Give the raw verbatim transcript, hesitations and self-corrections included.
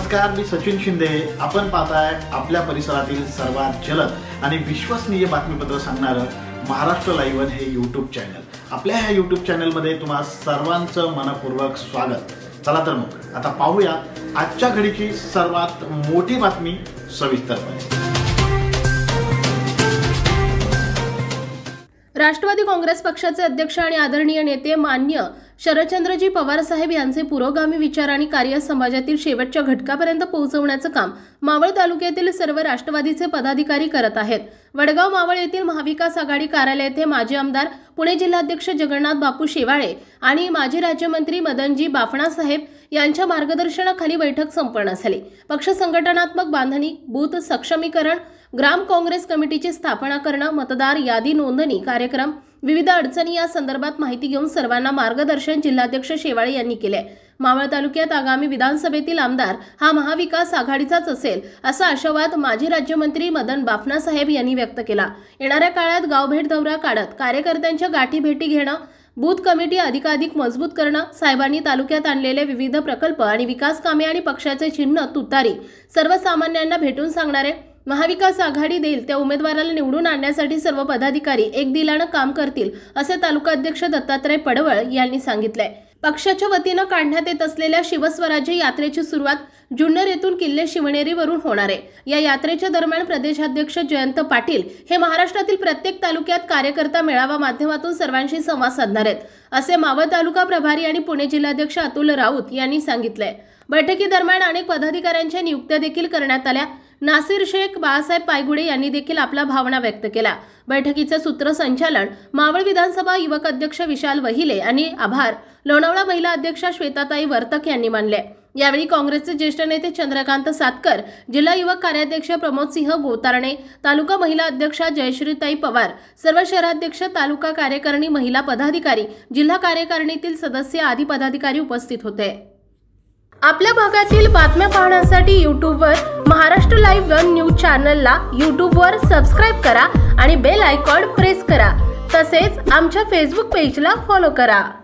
नमस्कार, मी सचिन शिंदे। आपण पाहताय आपल्या परिसरातील सर्वात जलद आणि विश्वसनीय बातमीपत्र सांगणारं महाराष्ट्र लाईव्ह हे यूट्यूब चॅनल। आपल्या ह्या यूट्यूब चॅनल मध्ये तुम्हा सर्वांचं मनपूर्वक स्वागत। चला तर मग आता पाहूया आजच्या घडीची सर्वात मोठी बातमी सविस्तरपणे। राष्ट्रवादी काँग्रेस पक्षाचे अध्यक्ष आणि आदरणीय नेते मान्य शरदचंद्रजी पवार साहेब यांचे पुरोगामी विचार आणि कार्य समाजातील शेवटच्या घटकापर्यंत पोहोचवण्याचं काम मावळ तालुक्यातील सर्व राष्ट्रवादीचे पदाधिकारी करत आहेत। वडगाव मावळ येथील महाविकास आघाडी कार्यालय येथे माजी आमदार पुणे जिल्हाध्यक्ष जगन्नाथ बापू शेवाळे आणि माजी राज्यमंत्री मदनजी बाफणा साहेब यांच्या मार्गदर्शनाखाली बैठक संपन्न झाली। पक्ष संघटनात्मक बांधणी, बूथ सक्षमीकरण, ग्राम काँग्रेस कमिटीची स्थापना करणं, मतदार यादी नोंदणी कार्यक्रम, विविध अडचणी या संदर्भात माहिती घेऊन सर्वांना मार्गदर्शन जिल्हाध्यक्ष शेवाळे यांनी केले। मावळ तालुक्यात आगामी विधानसभेतील आमदार हा महाविकास आघाडीचाच असेल असा आशावाद माजी राज्यमंत्री मदन बाफना साहेब यांनी व्यक्त केला। येणाऱ्या काळात गावभेट दौरा काढत कार्यकर्त्यांच्या गाठी भेटी घेणं, बूथ कमिटी अधिकाधिक मजबूत करणं, साहेबांनी तालुक्यात आणलेले विविध प्रकल्प आणि विकास कामे आणि पक्षाचे चिन्ह तुतारी सर्वसामान्यांना भेटून सांगणारे, महाविकास आघाडी देईल त्या उमेदवाराला निवडून आणण्यासाठी सर्व पदाधिकारी एक दिलानं काम करतील असे तालुकाध्यक्ष दत्तात्रय पडवळ यांनी सांगितले। पक्षाच्या वतीनं काढण्यात येत असलेल्या शिवस्वराज्य यात्रेची सुरुवात जुन्नर येथून किल्ले शिवनेरीवरून होणार आहे। या यात्रेच्या दरम्यान प्रदेशाध्यक्ष जयंत पाटील हे महाराष्ट्रातील प्रत्येक तालुक्यात कार्यकर्ता मेळावा माध्यमातून सर्वांशी संवाद साधणार आहेत असे मावळ तालुका प्रभारी आणि पुणे जिल्हाध्यक्ष अतुल राऊत यांनी सांगितले। बैठकीदरम्यान अनेक पदाधिकाऱ्यांच्या नियुक्त्या देखील करण्यात आल्या। नासिर शेख, बाळासाहेब पायगुडे यांनी देखील आपल्या भावना व्यक्त केल्या। बैठकीचे सूत्रसंचालन मावळ विधानसभा युवक अध्यक्ष विशाल वहिले आणि आभार लोणावळा महिला अध्यक्षा श्वेताताई वर्तक यांनी मानले। यावेळी काँग्रेसचे ज्येष्ठ नेते चंद्रकांत सातकर, जिल्हा युवक कार्याध्यक्ष प्रमोदसिंह गोतारणे, तालुका महिला अध्यक्षा जयश्रीताई पवार, सर्व शहराध्यक्ष, तालुका कार्यकारिणी महिला पदाधिकारी, जिल्हा कार्यकारिणीतील सदस्य आदी पदाधिकारी उपस्थित होते। आपल्या भागातील बातम्या पाहण्यासाठी यूट्यूबवर महाराष्ट्र लाईव्ह वन न्यूज चॅनलला यूट्यूबवर सबस्क्राईब करा आणि बेल आयकॉन प्रेस करा। तसेच आमच्या फेसबुक पेजला फॉलो करा।